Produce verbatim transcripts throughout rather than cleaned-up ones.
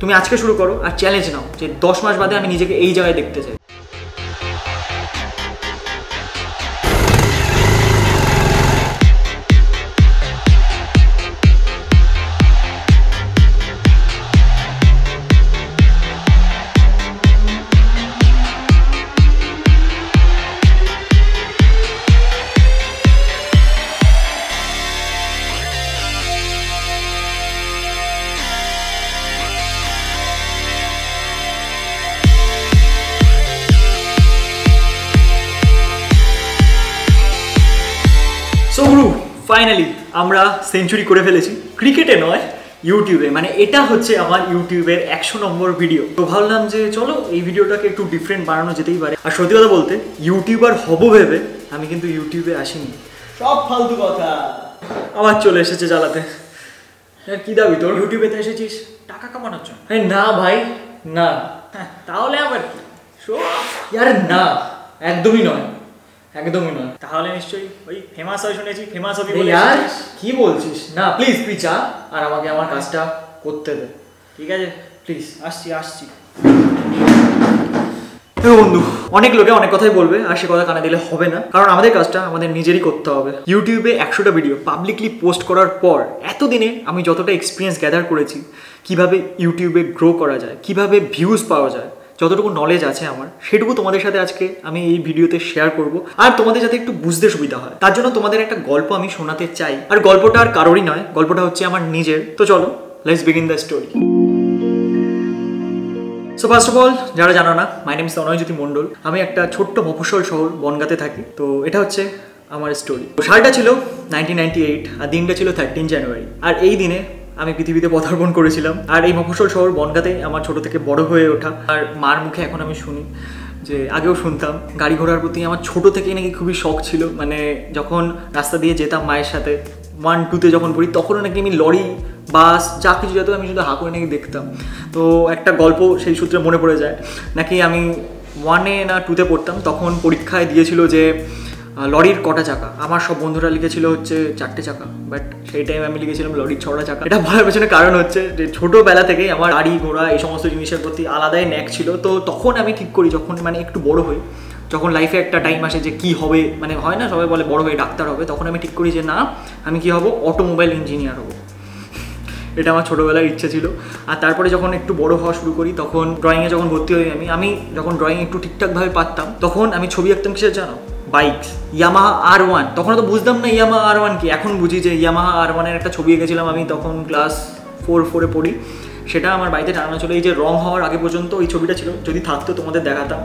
তুমি আজকে শুরু করো আর চ্যালেঞ্জ নাও যে দশ মাস বাদে আমি নিজেকে এই জায়গায় দেখতে চাই। সো গুরু ফাইনালি আমরা সেঞ্চুরি করে ফেলেছি, ক্রিকেটে নয় ইউটিউবে। মানে এটা হচ্ছে আমার ইউটিউবের একশো নম্বর ভিডিও। তো ভাবলাম যে চলো এই ভিডিওটাকে একটু ডিফারেন্ট বানানো যেতেই পারে। আর সত্যি কথা বলতে ইউটিউবার হবো ভেবে আমি কিন্তু ইউটিউবে আসিনি, সব ফালতু কথা আবার চলে এসেছে জ্বালাতে। কি দাবি তোর? ইউটিউবেতে এসেছিস টাকা কামানোর জন্য? না ভাই না। তাহলে আবার কি? ইয়ার না, একদমই নয়, একদমই নয়। তাহলে নিশ্চয়ই ওই ফেমাস হয় শুনেছি, ফেমাস হবি বলে। यार কি বলছিস? না প্লিজ তুই যা আর আমাকে আমার কাজটা করতে দে, ঠিক আছে? প্লিজ আসছি আসছি। দেখো বন্ধু, অনেক লোকে অনেক কথাই বলবে আর সে কথা কানে দিলে হবে না, কারণ আমাদের কাজটা আমাদের নিজেরই করতে হবে। ইউটিউবে একশোটা ভিডিও পাবলিকলি পোস্ট করার পর এতদিনে আমি যতটা এক্সপিরিয়েন্স গ্যাদার করেছি কিভাবে ইউটিউবে গ্রো করা যায়, কিভাবে ভিউজ পাওয়া যায়, যতটুকু নলেজ আছে আমার সেটুকু তোমাদের সাথে আজকে আমি এই ভিডিওতে শেয়ার করব। আর তোমাদের যাতে একটু বুঝতে সুবিধা হয় তার জন্য তোমাদের একটা গল্প আমি শোনাতে চাই। আর গল্পটা আর কারোরই নয়, গল্পটা হচ্ছে আমার নিজের। তো চলো let's begin the story. So first of all, যারা জানো না, মাই নেম ইজ তনয়জ্যোতি মণ্ডল। আমি একটা ছোট্ট মফস্বল শহর বনগাঁতে থাকি। তো এটা হচ্ছে আমার স্টোরি। সালটা ছিল নাইনটিন নাইনটি এইট আর দিনটা ছিল থার্টিন জানুয়ারি। আর এই দিনে আমি পৃথিবীতে পদার্পণ করেছিলাম। আর এই মফস্বল শহর বনগাঁতে আমার ছোট থেকে বড় হয়ে ওঠা। আর মার মুখে এখন আমি শুনি, যে আগেও শুনতাম, গাড়ি ঘোড়ার প্রতি আমার ছোট থেকেই নাকি খুবই শখ ছিল। মানে যখন রাস্তা দিয়ে যেতাম মায়ের সাথে, ওয়ান টুতে যখন পড়ি, তখনও নাকি আমি লরি বাস যা কিছু যেত আমি শুধু হা করে নাকি দেখতাম। তো একটা গল্প সেই সূত্রে মনে পড়ে যায়, নাকি আমি ওয়ানে না টুতে পড়তাম, তখন পরীক্ষায় দিয়েছিল যে লরির কটা চাকা। আমার সব বন্ধুরা লিখেছিল হচ্ছে চারটে চাকা, বাট সেই টাইমে আমি লিখেছিলাম লরির ছটা চাকা। এটা বলার পেছনে কারণ হচ্ছে যে ছোটোবেলা থেকেই আমার গাড়ি ঘোড়া এই সমস্ত জিনিসের প্রতি আলাদাই ন্যাক ছিল। তো তখন আমি ঠিক করি, যখন মানে একটু বড় হই, যখন লাইফে একটা টাইম আসে যে কি হবে, মানে হয় না সবাই বলে বড় হয়ে ডাক্তার হবে, তখন আমি ঠিক করি যে না, আমি কি হব, অটোমোবাইল ইঞ্জিনিয়ার হব। এটা আমার ছোটোবেলার ইচ্ছে ছিল। আর তারপরে যখন একটু বড় হওয়া শুরু করি, তখন ড্রয়িংয়ে যখন ভর্তি হই আমি আমি যখন ড্রয়িং একটু ঠিকঠাকভাবে পারতাম, তখন আমি ছবি আঁকতাম কিসের জানো? Bikes, Yamaha R one. তখন তো বুঝতাম না ইয়ামাহা আর ওয়ান কি, এখন বুঝি যে ইয়ামাহা আর ওয়ানের একটা ছবি এঁকেছিলাম আমি, তখন ক্লাস ফোর ফোরে পড়ি। সেটা আমার বাড়িতে টানানো ছিল, এই যে রং হওয়ার আগে পর্যন্ত ওই ছবিটা ছিল, যদি থাকতো তোমাদের দেখাতাম।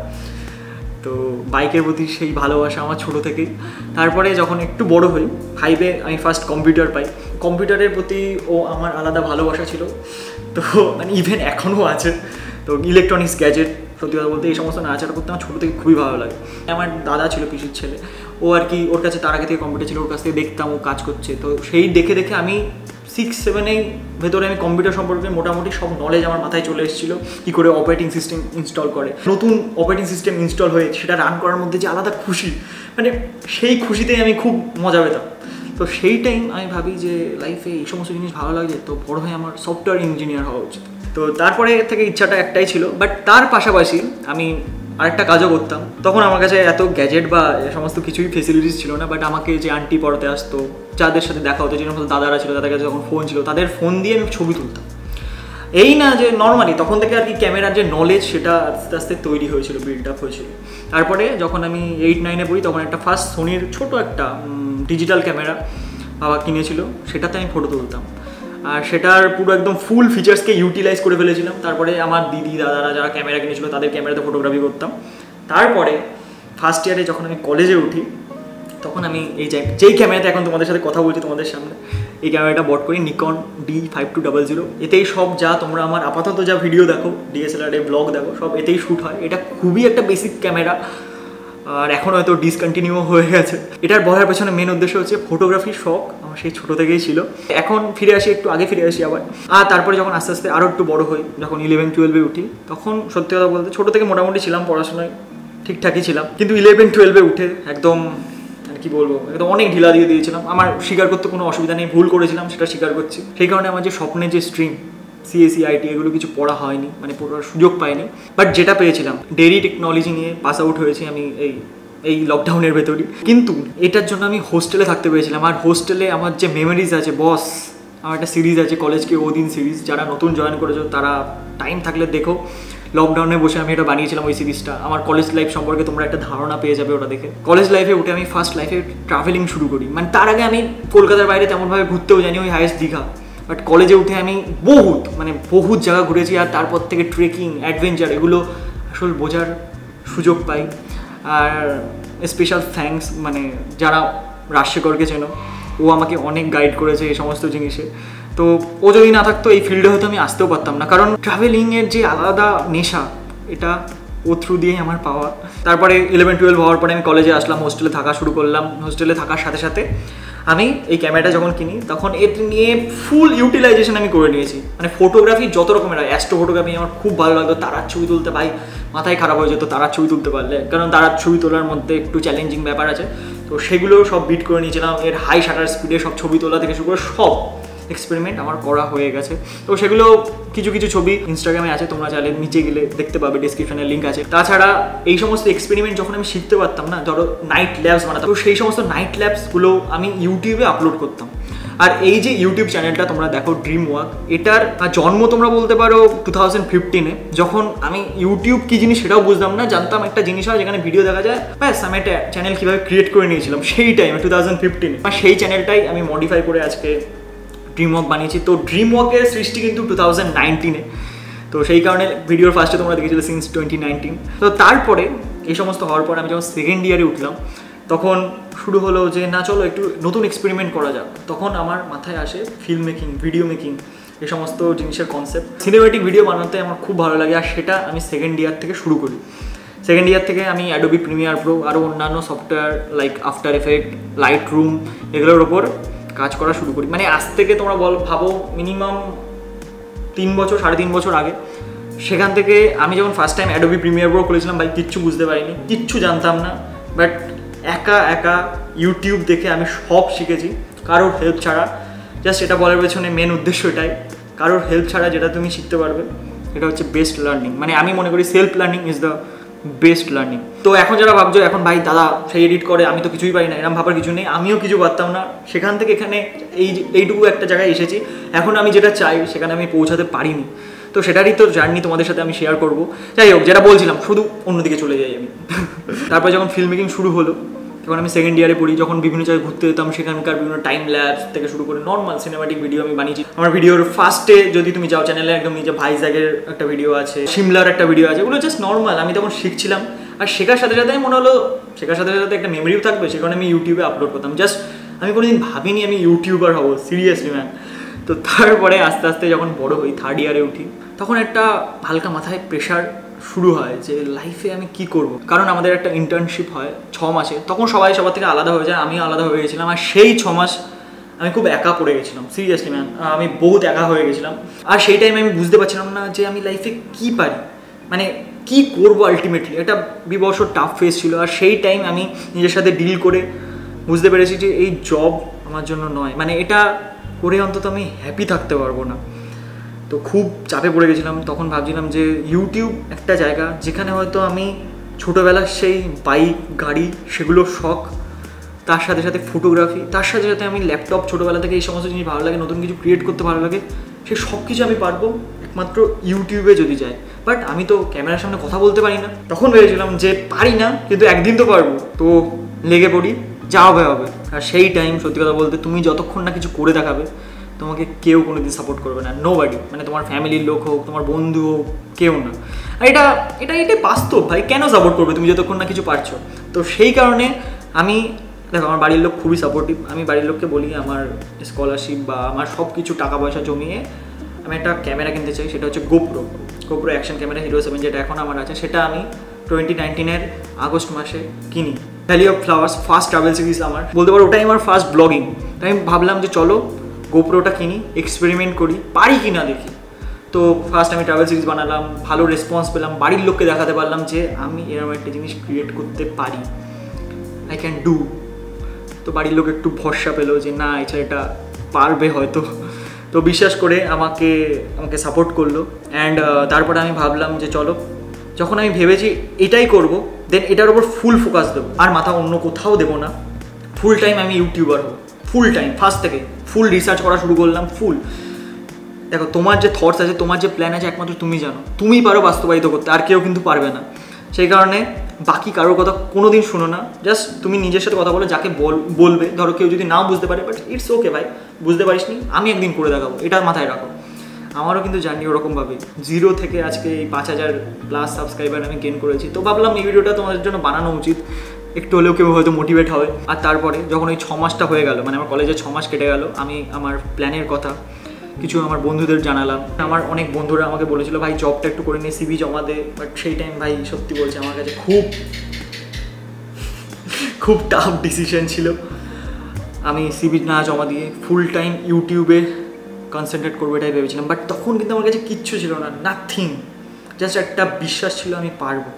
তো বাইকের প্রতি সেই ভালোবাসা আমার ছোটো থেকেই। তারপরে যখন একটু বড় হই, ফাইভে আমি ফার্স্ট কম্পিউটার পাই। কম্পিউটারের প্রতি ও আমার আলাদা ভালোবাসা ছিল, তো মানে ইভেন এখনও আছে। তো ইলেকট্রনিক্স গ্যাজেট, সত্যি কথা বলতে এই সমস্ত নাড়াচাড়া করতে আমার ছোটো থেকে খুবই ভালো লাগে। আমার দাদা ছিল পিসির ছেলে, ও আর কি, ওর কাছে তার আগে থেকে কম্পিউটার ছিল, ওর কাছ থেকে দেখতাম ও কাজ করছে। তো সেই দেখে দেখে আমি সিক্স সেভেনেই ভেতরে আমি কম্পিউটার সম্পর্কে মোটামুটি সব নলেজ আমার মাথায় চলে এসেছিলো, কী করে অপারেটিং সিস্টেম ইনস্টল করে। নতুন অপারেটিং সিস্টেম ইনস্টল হয়ে সেটা রান করার মধ্যে যে আলাদা খুশি, মানে সেই খুশিতেই আমি খুব মজা পেতাম। তো সেই টাইম আমি ভাবি যে লাইফে এই সমস্ত জিনিস ভালো লাগে, তো বড় হয়ে আমার সফটওয়্যার ইঞ্জিনিয়ার হওয়া উচিত। তো তারপরে থেকে ইচ্ছাটা একটাই ছিল, বাট তার পাশাপাশি আমি আরেকটা কাজও করতাম। তখন আমার কাছে এত গ্যাজেট বা সমস্ত কিছুই ফেসিলিটিস ছিল না, বাট আমাকে যে আন্টি পড়াতে আসতো, যাদের সাথে দেখা হতো, যে সমস্ত দাদারা ছিল, তাদের কাছে যখন ফোন ছিল, তাদের ফোন দিয়ে আমি ছবি তুলতাম। এই না যে নর্মালি, তখন থেকে আর কি ক্যামেরার যে নলেজ সেটা আস্তে আস্তে তৈরি হয়েছিল, বিল্ড আপ হয়েছিল। তারপরে যখন আমি এইট নাইনে পড়ি, তখন একটা ফার্স্ট সোনির ছোটো একটা ডিজিটাল ক্যামেরা বাবা কিনেছিল, সেটাতে আমি ফটো তুলতাম। আর সেটার পুরো একদম ফুল ফিচার্সকে ইউটিলাইজ করে ফেলেছিলাম। তারপরে আমার দিদি দাদারা যারা ক্যামেরা কিনেছিল তাদের ক্যামেরাতে ফটোগ্রাফি করতাম। তারপরে ফার্স্ট ইয়ারে যখন আমি কলেজে উঠি, তখন আমি এই যেই ক্যামেরাতে এখন তোমাদের সাথে কথা বলছি তোমাদের সামনে, এই ক্যামেরাটা বট করি, Nikon D five two double zero. এতেই সব যা তোমরা আমার আপাতত যা ভিডিও দেখো, ডিএসএলআরে ব্লগ দেখো, সব এতেই শ্যুট হয়। এটা খুবই একটা বেসিক ক্যামেরা, আর এখন হয়তো ডিসকন্টিনিউ হয়ে গেছে। এটার বলার পেছনে মেন উদ্দেশ্য হচ্ছে ফটোগ্রাফির শখ আমার সেই ছোটো থেকেই ছিল। এখন ফিরে আসি, একটু আগে ফিরে আসি আবার। আর তারপরে যখন আস্তে আস্তে আরও একটু বড় হই, যখন ইলেভেন টুয়েলভে উঠি, তখন সত্যি কথা বলতে ছোটো থেকে মোটামুটি ছিলাম, পড়াশোনায় ঠিকঠাকই ছিলাম। কিন্তু ইলেভেন টুয়েলভে উঠে একদম কি বলবো, একদম অনেক ঢিলা দিয়ে দিয়েছিলাম। আমার স্বীকার করতে কোনো অসুবিধা নেই, ভুল করেছিলাম সেটা স্বীকার করছি। সেই কারণে আমার যে স্বপ্নের যে স্ট্রিম, সিএসি আইটি এগুলো কিছু পড়া হয়নি, মানে পড়ার সুযোগ পাইনি। বাট যেটা পেয়েছিলাম ডেইরি টেকনোলজি নিয়ে পাস আউট হয়েছি আমি এই এই লকডাউনের ভেতরই। কিন্তু এটার জন্য আমি হোস্টেলে থাকতে পেরেছিলাম। আর হোস্টেলে আমার যে মেমোরিজ আছে, বস আমার একটা সিরিজ আছে কলেজকে ওদিন সিরিজ, যারা নতুন জয়েন করেছো তারা টাইম থাকলে দেখো। লকডাউনে বসে আমি এটা বানিয়েছিলাম ওই সিরিজটা। আমার কলেজ লাইফ সম্পর্কে তোমরা একটা ধারণা পেয়ে যাবে ওটা দেখে। কলেজ লাইফে উঠে আমি ফার্স্ট লাইফে ট্রাভেলিং শুরু করি, মানে তার আগে আমি কলকাতার বাইরে তেমনভাবে ঘুরতেও জানি, ওই হাইয়েস্ট দীঘা। বাট কলেজে উঠে আমি বহুত মানে বহুত জায়গা ঘুরেছি। আর তারপর থেকে ট্রেকিং, অ্যাডভেঞ্চার এগুলো আসলে বোঝার সুযোগ পাই। আর স্পেশাল থ্যাঙ্কস মানে যারা রাজশেখরকে চেনো, ও আমাকে অনেক গাইড করেছে এই সমস্ত জিনিসে। তো ও যদি না থাকতো এই ফিল্ডে হয়তো আমি আসতেও পারতাম না, কারণ ট্রাভেলিংয়ের যে আলাদা নেশা এটা ও থ্রু দিয়েই আমার পাওয়া। তারপরে ইলেভেন টুয়েলভ হওয়ার পরে আমি কলেজে আসলাম, হোস্টেলে থাকা শুরু করলাম। হোস্টেলে থাকার সাথে সাথে আমি এই ক্যামেরাটা যখন কিনি তখন এর নিয়ে ফুল ইউটিলাইজেশন আমি করে নিয়েছি। মানে ফটোগ্রাফি যত রকমের হয়, অ্যাস্ট্রো ফটোগ্রাফি আমার খুব ভালো লাগতো। তারার ছবি তুলতে ভাই মাথায় খারাপ হয়ে যেত তারার ছবি তুলতে পারলে, কারণ তারার ছবি তোলার মধ্যে একটু চ্যালেঞ্জিং ব্যাপার আছে। তো সেগুলো সব বিট করে নিয়েছিলাম। এর হাই শাটার স্পিডে সব ছবি তোলা থেকে শুরু করে সব এক্সপেরিমেন্ট আমার করা হয়ে গেছে। তো সেগুলো কিছু কিছু ছবি ইনস্টাগ্রামে আছে, তোমরা চাইলে নিচে গেলে দেখতে পাবে, ডিসক্রিপশনে লিঙ্ক আছে। তাছাড়া এই সমস্ত এক্সপেরিমেন্ট যখন আমি শিখতে পারতাম না, ধরো নাইট ল্যাবস বানাতাম, তো সেই সমস্ত নাইট ল্যাবসগুলো আমি ইউটিউবে আপলোড করতাম। আর এই যে ইউটিউব চ্যানেলটা তোমরা দেখো ড্রিম ওয়াক, এটার জন্ম তোমরা বলতে পারো টু থাউজেন্ড ফিফটিনে, যখন আমি ইউটিউব কি জিনিস সেটাও বুঝতাম না। জানতাম একটা জিনিস হয় যেখানে ভিডিও দেখা যায়, ব্যাস আমি একটা চ্যানেল কীভাবে ক্রিয়েট করে নিয়েছিলাম সেই টাইমে টু থাউজেন্ড ফিফটিনে। আর সেই চ্যানেলটাই আমি মডিফাই করে আজকে ড্রিম ওয়াক বানিয়েছি। তো ড্রিম ওয়াকের সৃষ্টি কিন্তু টু থাউজেন্ড নাইনটিনে, তো সেই কারণে ভিডিওর ফার্স্টে তোমরা দেখেছিলে সিন্স টোয়েন্টি নাইনটিন। তো তারপরে এই সমস্ত হওয়ার পর আমি যখন সেকেন্ড ইয়ারে উঠলাম তখন শুরু হলো যে না চলো একটু নতুন এক্সপেরিমেন্ট করা যাক। তখন আমার মাথায় আসে ফিল্ম মেকিং, ভিডিও মেকিং, এই সমস্ত জিনিসের কনসেপ্ট। সিনেমেটিক ভিডিও বানাতে আমার খুব ভালো লাগে, আর সেটা আমি সেকেন্ড ইয়ার থেকে শুরু করি। সেকেন্ড ইয়ার থেকে আমি অ্যাডোবি প্রিমিয়ার প্রো আরও অন্যান্য software like After Effect, Lightroom এগুলোর ওপর কাজ করা শুরু করি। মানে আজ থেকে তোমরা বল ভাবো মিনিমাম তিন বছর সাড়ে তিন বছর আগে। সেখান থেকে আমি যখন first time Adobe Premiere Pro খুলেছিলাম ভাই কিচ্ছু বুঝতে পারিনি, কিচ্ছু জানতাম না। বাট একা একা ইউটিউব দেখে আমি সব শিখেছি, কারোর হেল্প ছাড়া। জাস্ট এটা বলার পেছনে মেন উদ্দেশ্য এটাই, কারোর হেল্প ছাড়া যেটা তুমি শিখতে পারবে এটা হচ্ছে বেস্ট লার্নিং। মানে আমি মনে করি self learning is the best learning. তো এখন যারা ভাবছো এখন ভাই দাদা সেই এডিট করে, আমি তো কিছুই পারি না, এরকম ভাবার কিছু নেই। আমিও কিছু পারতাম না, সেখান থেকে এখানে এই এইটুকু একটা জায়গায় এসেছি। এখন আমি যেটা চাই সেখানে আমি পৌঁছাতে পারিনি, তো সেটারই তো জার্নি তোমাদের সাথে আমি শেয়ার করবো। যাই হোক, যেটা বলছিলাম শুধু অন্যদিকে চলে যাই আমি। তারপর যখন ফিল্ম মেকিং শুরু হলো তখন আমি সেকেন্ড ইয়ারে পড়ি, যখন বিভিন্ন জায়গায় ঘুরতে যেতাম সেখানকার বিভিন্ন টাইম ল্যাপস থেকে শুরু করে নর্মাল সিনেমাটিক ভিডিও আমি বানিয়েছি। আমার ভিডিওর ফার্স্টে যদি তুমি যাও চ্যানেলে একদম নিচে ভাইজ্যাগের একটা ভিডিও আছে, সিমলার একটা ভিডিও আছে, ওগুলো জাস্ট নর্মাল। আমি তখন শিখছিলাম, আর শেখার সাথে সাথে মনে হলো শেখার সাথে সাথে একটা মেমোরিও থাকবে, সে কারণে আমি ইউটিউবে আপলোড করতাম। জাস্ট আমি কোনোদিন ভাবিনি আমি ইউটিউবার হবো, সিরিয়াসলি ম্যান। তো তারপরে আস্তে আস্তে যখন বড় হই, থার্ড ইয়ারে উঠি, তখন একটা হালকা মাথায় প্রেশার শুরু হয় যে লাইফে আমি কি করব। কারণ আমাদের একটা ইন্টার্নশিপ হয় ছ মাসে, তখন সবাই সবার থেকে আলাদা হয়ে যায়, আমিও আলাদা হয়ে গেছিলাম। আর সেই ছ মাস আমি খুব একা পড়ে গেছিলাম, সিরিয়াসলি ম্যান, আমি বহুত একা হয়ে গেছিলাম। আর সেই টাইমে আমি বুঝতে পারছিলাম না যে আমি লাইফে কি পারি, মানে কি করবো আলটিমেটলি। এটা বিবর্ষ টাফ ফেস ছিল। আর সেই টাইম আমি নিজের সাথে ডিল করে বুঝতে পেরেছি যে এই জব আমার জন্য নয়, মানে এটা করে অন্তত আমি হ্যাপি থাকতে পারবো না। তো খুব চাপে পড়ে গেছিলাম। তখন ভাবছিলাম যে ইউটিউব একটা জায়গা যেখানে হয়তো আমি ছোটোবেলার সেই বাইক গাড়ি সেগুলোর শখ, তার সাথে সাথে ফটোগ্রাফি, তার সাথে সাথে আমি ল্যাপটপ ছোটোবেলা থেকে এই সমস্ত জিনিস ভালো লাগে, নতুন কিছু ক্রিয়েট করতে ভালো লাগে, সে সব কিছু আমি পারবো একমাত্র ইউটিউবে যদি যাই। বাট আমি তো ক্যামেরার সামনে কথা বলতে পারি না। তখন ভেবেছিলাম যে পারি না, কিন্তু একদিন তো পারবো, তো লেগে পড়ি, যা হবে হবে। আর সেই টাইম সত্যি কথা বলতে তুমি যতক্ষণ না কিছু করে দেখাবে তোমাকে কেউ কোনোদিন সাপোর্ট করবে না, নো বাডি। মানে তোমার ফ্যামিলির লোক হোক, তোমার বন্ধু হোক, কেউ না। আর এটা এটা এটাই বাস্তব ভাই, কেন সাপোর্ট করবে তুমি যতক্ষণ না কিছু পারছো। তো সেই কারণে আমি দেখো আমার বাড়ির লোক খুবই সাপোর্টিভ। আমি বাড়ির লোককে বলি আমার স্কলারশিপ বা আমার সব কিছু টাকা পয়সা জমিয়ে আমি একটা ক্যামেরা কিনতে চাই, সেটা হচ্ছে GoPro GoPro action camera Hero seven, যেটা এখন আমার আছে। সেটা আমি টোয়েন্টি নাইনটিনের আগস্ট মাসে কিনি। Valley of flowers first travel series আমার বলতে পারো, ওটাই আমার ফার্স্ট ব্লগিং। তাই আমি ভাবলাম যে চলো গোপ্রোটা কিনি, এক্সপেরিমেন্ট করি, পারি কি না দেখি। তো ফার্স্ট আমি ট্রাভেল সিরিজ বানালাম, ভালো রেসপন্স পেলাম, বাড়ির লোককে দেখাতে পারলাম যে আমি এরকম একটা জিনিস ক্রিয়েট করতে পারি, আই ক্যান ডু। তো বাড়ির লোক একটু ভরসা পেলো যে না এই ছেলেটা পারবে হয়তো। তো বিশ্বাস করে আমাকে আমাকে সাপোর্ট করলো। অ্যান্ড তারপরে আমি ভাবলাম যে চলো, যখন আমি ভেবেছি এটাই করব, দেন এটার উপর ফুল ফোকাস দেবো, আর মাথা অন্য কোথাও দেবো না। ফুল টাইম আমি ইউটিউবার হব, ফুল টাইম, ফার্স্ট থেকে ফুল রিসার্চ করা শুরু করলাম, ফুল। দেখো, তোমার যে থটস আছে, তোমার যে প্ল্যান আছে, একমাত্র তুমি জানো, তুমিই পারো বাস্তবায়িত করতে, আর কেউ কিন্তু পারবে না। সেই কারণে বাকি কারোর কথা কোনো দিন শোনো না, জাস্ট তুমি নিজের সাথে কথা বলো, যাকে বল বলবে ধরো কেউ যদি নাও বুঝতে পারে, বাট ইটস ওকে ভাই, বুঝতে পারিস নি, আমি একদিন করে দেখাবো, এটা মাথায় রাখো। আমারও কিন্তু জার্নি ওরকমভাবে জিরো থেকে আজকে এই পাঁচ হাজার প্লাস সাবস্ক্রাইবার আমি গেন করেছি। তো ভাবলাম এই ভিডিওটা তোমাদের জন্য বানানো উচিত, একটু হলেও কেউ হয়তো মোটিভেট হবে। আর তারপরে যখন ওই ছ মাসটা হয়ে গেল, মানে আমার কলেজে ছ মাস কেটে গেল, আমি আমার প্ল্যানের কথা কিছু আমার বন্ধুদের জানালাম। আমার অনেক বন্ধুরা আমাকে বলেছিল ভাই জবটা একটু করে নিয়ে সিভি জমা দে, বাট সেই টাইম ভাই সত্যি বলছে আমার কাছে খুব খুব টাফ ডিসিশন ছিল। আমি সিভি না জমা দিয়ে ফুল টাইম ইউটিউবে কনসেন্ট্রেট করবো এটাই ভেবেছিলাম, বাট তখন কিন্তু আমার কাছে কিচ্ছু ছিল না, নাথিং, জাস্ট একটা বিশ্বাস ছিল আমি পারবো।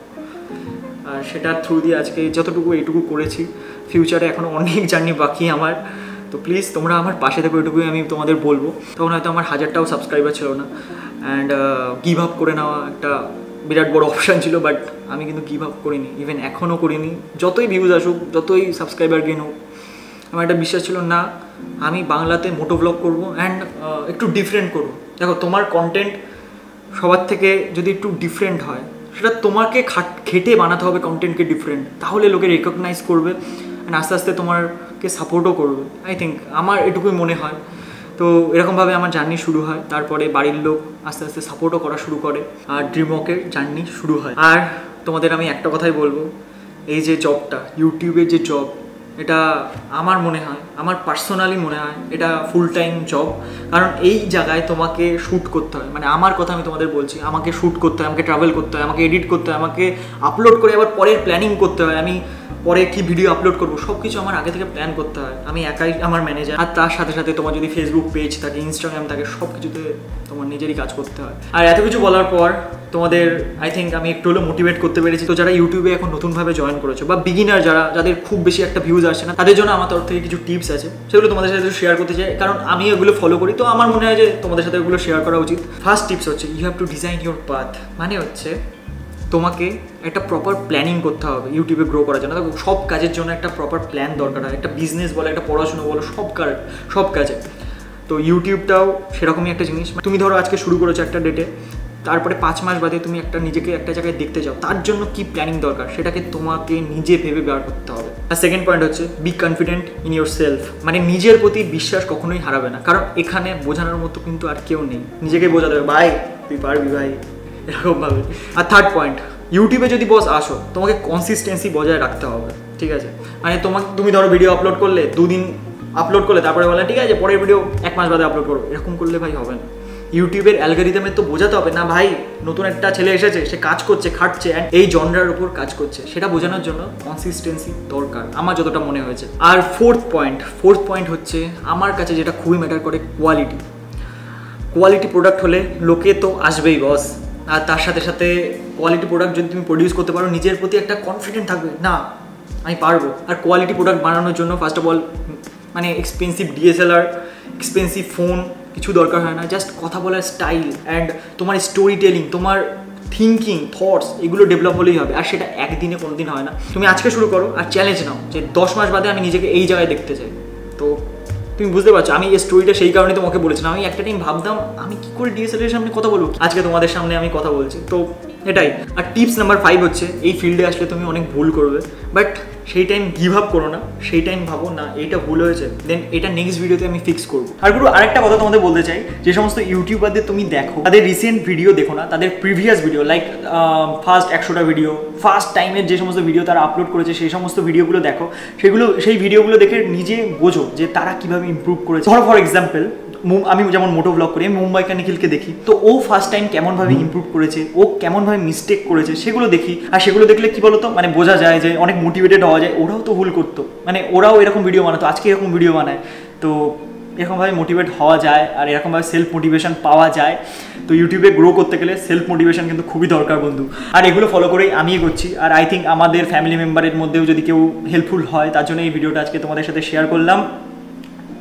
আর সেটার থ্রু দিয়ে আজকে যতটুকু এইটুকু করেছি, ফিউচারে এখনও অনেক জার্নি বাকি আমার। তো প্লিজ তোমরা আমার পাশে থেকো, এটুকুই আমি তোমাদের বলবো। তখন হয়তো আমার হাজারটাও সাবস্ক্রাইবার ছিল না, অ্যান্ড গিভ আপ করে নেওয়া একটা বিরাট বড় অপশান ছিল, বাট আমি কিন্তু গিভ আপ করিনি, ইভেন এখনও করিনি। যতই ভিউজ আসুক, যতই সাবস্ক্রাইবার গেন হোক, আমার একটা বিশ্বাস ছিল না, আমি বাংলাতে মোটো ব্লগ করবো, অ্যান্ড একটু ডিফারেন্ট করবো। দেখো, তোমার কন্টেন্ট সবার থেকে যদি একটু ডিফারেন্ট হয়, সেটা তোমাকে খাট খেটে বানাতে হবে কন্টেন্টকে ডিফারেন্ট, তাহলে লোকে রেকগনাইজ করবে, অ্যান্ড আস্তে আস্তে তোমারকে সাপোর্টও করবে। আই থিঙ্ক আমার এটুকুই মনে হয়। তো এরকমভাবে আমার জার্নি শুরু হয়, তারপরে বাড়ির লোক আস্তে আস্তে সাপোর্টও করা শুরু করে, আর ড্রিমওয়াকের জার্নি শুরু হয়। আর তোমাদের আমি একটা কথাই বলবো, এই যে জবটা, ইউটিউবের যে জব, এটা আমার মনে হয়, আমার পার্সোনালি মনে হয় এটা ফুল টাইম জব। কারণ এই জায়গায় তোমাকে শ্যুট করতে হয়, মানে আমার কথা আমি তোমাদের বলছি, আমাকে শ্যুট করতে হয়, আমাকে ট্রাভেল করতে হয়, আমাকে এডিট করতে হয়, আমাকে আপলোড করে আবার পরের প্ল্যানিং করতে হয়, আমি পরে কি ভিডিও আপলোড করবো সব কিছু আমার আগে থেকে প্ল্যান করতে হয়। আমি একাই আমার ম্যানেজার, আর তার সাথে সাথে তোমার যদি ফেসবুক পেজ থাকে, ইনস্টাগ্রাম থাকে, সব কিছুতে তোমার নিজেরই কাজ করতে হয়। আর এত কিছু বলার পর তোমাদের আই থিঙ্ক আমি একটু হলেও মোটিভেট করতে পেরেছি। তো যারা ইউটিউবে এখন নতুনভাবে জয়েন করেছো, বা বিগিনার যারা, যাদের খুব বেশি একটা ভিউজ আসছে না, তাদের জন্য আমার তরফ থেকে কিছু টিপস আছে, সেগুলো তোমাদের সাথে শেয়ার করতে চাই, কারণ আমি এগুলো ফলো করি। তো আমার মনে হয় যে তোমাদের সাথে এগুলো শেয়ার করা উচিত। ফার্স্ট টিপস হচ্ছে, you have to design your path. মানে হচ্ছে তোমাকে একটা প্রপার প্ল্যানিং করতে হবে ইউটিউবে গ্রো করার জন্য। দেখো, সব কাজের জন্য একটা প্রপার প্ল্যান দরকার হয়, একটা বিজনেস বলো, একটা পড়াশোনা বলো, সব কাজ, সব কাজে। তো ইউটিউবটাও সেরকমই একটা জিনিস। তুমি ধরো আজকে শুরু করেছো একটা ডেটে, তারপরে পাঁচ মাস বাদে তুমি একটা নিজেকে একটা জায়গায় দেখতে যাও, তার জন্য কি প্ল্যানিং দরকার সেটাকে তোমাকে নিজে ভেবে বের করতে হবে। আর সেকেন্ড পয়েন্ট হচ্ছে, be confident in yourself. মানে নিজের প্রতি বিশ্বাস কখনোই হারাবে না, কারণ এখানে বোঝানোর মতো কিন্তু আর কেউ নেই। নিজেকে বোঝাতে হবে, ভাই তুই পারবি ভাই, এরকমভাবে। আর থার্ড পয়েন্ট, ইউটিউবে যদি বস আসো, তোমাকে কনসিস্টেন্সি বজায় রাখতে হবে, ঠিক আছে? মানে তোমাকে, তুমি ধরো ভিডিও আপলোড করলে, দুদিন আপলোড করলে, তারপরে বলে ঠিক আছে পরের ভিডিও এক মাস বাদে আপলোড করো, এরকম করলে ভাই হবে না। ইউটিউবের অ্যালগরিদমে তো বোঝাতে হবে না ভাই, নতুন একটা ছেলে এসেছে, সে কাজ করছে, খাটছে, অ্যান্ড এই জনরার উপর কাজ করছে, সেটা বোঝানোর জন্য কনসিস্টেন্সি দরকার, আমার যতটা মনে হয়েছে। আর ফোর্থ পয়েন্ট ফোর্থ পয়েন্ট হচ্ছে আমার কাছে যেটা খুবই ম্যাটার করে, কোয়ালিটি। কোয়ালিটি প্রোডাক্ট হলে লোকে তো আসবেই বস, আর তার সাথে সাথে কোয়ালিটি প্রোডাক্ট যদি তুমি প্রডিউস করতে পারো, নিজের প্রতি একটা কনফিডেন্ট থাকবে, না আমি পারবো। আর কোয়ালিটি প্রোডাক্ট বানানোর জন্য ফার্স্ট অফ অল মানে এক্সপেন্সিভ ডিএসএলআর, এক্সপেন্সিভ ফোন কিছু দরকার হয় না, জাস্ট কথা বলার স্টাইল অ্যান্ড তোমার স্টোরি টেলিং, তোমার থিঙ্কিং, থটস, এগুলো ডেভেলপ হলেই হবে। আর সেটা একদিনে কোনো দিন হয় না। তুমি আজকে শুরু করো আর চ্যালেঞ্জ নাও যে দশ মাস বাদে আমি নিজেকে এই জায়গায় দেখতে চাই। তো তুমি বুঝতে পারছো আমি এই স্টোরিটা সেই কারণে তোমাকে বলেছিলাম। আমি একটা টাইম ভাবতাম আমি কী করে ডিএসএলআর সামনে কথা বলবো, আজকে তোমাদের সামনে আমি কথা বলছি। তো এটাই। আর টিপস নাম্বার ফাইভ হচ্ছে, এই ফিল্ডে আসলে তুমি অনেক ভুল করবে, বাট সেই টাইম গিভ আপ করো না, সেই টাইম ভাবো না এইটা ভুল হয়েছে, দেন এটা নেক্সট ভিডিওতে আমি ফিক্স করবো। আর পুরো আরেকটা কথা তোমাদের বলতে চাই, যে সমস্ত ইউটিউবারদের তুমি দেখো, তাদের রিসেন্ট ভিডিও দেখো না, তাদের প্রিভিয়াস ভিডিও, লাইক ফার্স্ট একশোটা ভিডিও, ফার্স্ট টাইমের যে সমস্ত ভিডিও তারা আপলোড করেছে, সেই সমস্ত ভিডিওগুলো দেখো, সেগুলো সেই ভিডিওগুলো দেখে নিজে বোঝো যে তারা কীভাবে ইমপ্রুভ করেছে। ধরো ফর এক্সাম্পল, আমি যেমন মোটো ব্লগ করি, আমি মুম্বাইকার নিখিলকে দেখি, তো ও ফার্স্ট টাইম কেমনভাবে ইমপ্রুভ করেছে, ও কেমনভাবে মিস্টেক করেছে, সেগুলো দেখি। আর সেগুলো দেখলে কি বলতো, মানে বোঝা যায় যে অনেক মোটিভেটেড হওয়া যায়, ওরাও তো ভুল করতো, মানে ওরাও এরকম ভিডিও বানাতো, আজকে এরকম ভিডিও বানায়। তো এরকমভাবে মোটিভেট হওয়া যায়, আর এরকমভাবে সেলফ মোটিভেশন পাওয়া যায়। তো ইউটিউবে গ্রো করতে গেলে সেলফ মোটিভেশন কিন্তু খুবই দরকার বন্ধু। আর এগুলো ফলো করেই আমি এগোচ্ছি। আর আই থিঙ্ক আমাদের ফ্যামিলি মেম্বারের মধ্যেও যদি কেউ হেল্পফুল হয়, তার জন্য এই ভিডিওটা আজকে তোমাদের সাথে শেয়ার করলাম।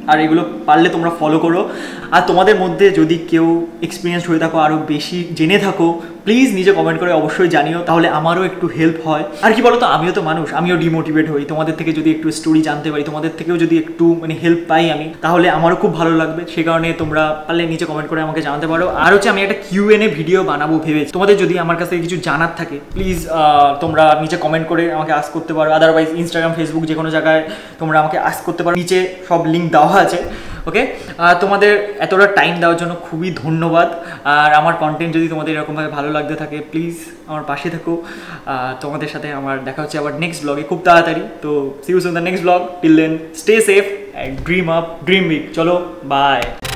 আর এগুলো পারলে তোমরা ফলো করো। আর তোমাদের মধ্যে যদি কেউ এক্সপিরিয়েন্স হয়ে থাকো, আরও বেশি জেনে থাকো, প্লিজ নিজে কমেন্ট করে অবশ্যই জানিও, তাহলে আমারও একটু হেল্প হয়। আর কি বলো তো, আমিও তো মানুষ, আমিও ডিমোটিভেট হই। তোমাদের থেকে যদি একটু স্টোরি জানতে পারি, তোমাদের থেকেও যদি একটু মানে হেল্প পাই আমি, তাহলে আমারও খুব ভালো লাগবে। সে কারণে তোমরা পারলে নিচে কমেন্ট করে আমাকে জানাতে পারো। আর হচ্ছে আমি একটা কিউ এন এ ভিডিও বানাবো ভেবেছি। তোমাদের যদি আমার কাছ থেকে কিছু জানার থাকে, প্লিজ তোমরা নিচে কমেন্ট করে আমাকে আস্ক করতে পারো। আদারওয়াইজ ইনস্টাগ্রাম, ফেসবুক যে কোনো জায়গায় তোমরা আমাকে আস্ক করতে পারো, নিচে সব লিঙ্ক দেওয়া আছে। ওকে, তোমাদের এতটা টাইম দেওয়ার জন্য খুবই ধন্যবাদ। আর আমার কন্টেন্ট যদি তোমাদের এরকমভাবে ভালো লাগতে থাকে, প্লিজ আমার পাশে থাকো। তোমাদের সাথে আমার দেখা হচ্ছে আবার নেক্সট ব্লগে খুব তাড়াতাড়ি। তো see you soon the next vlog. Till then stay safe and dream up, dream big. চলো, বাই।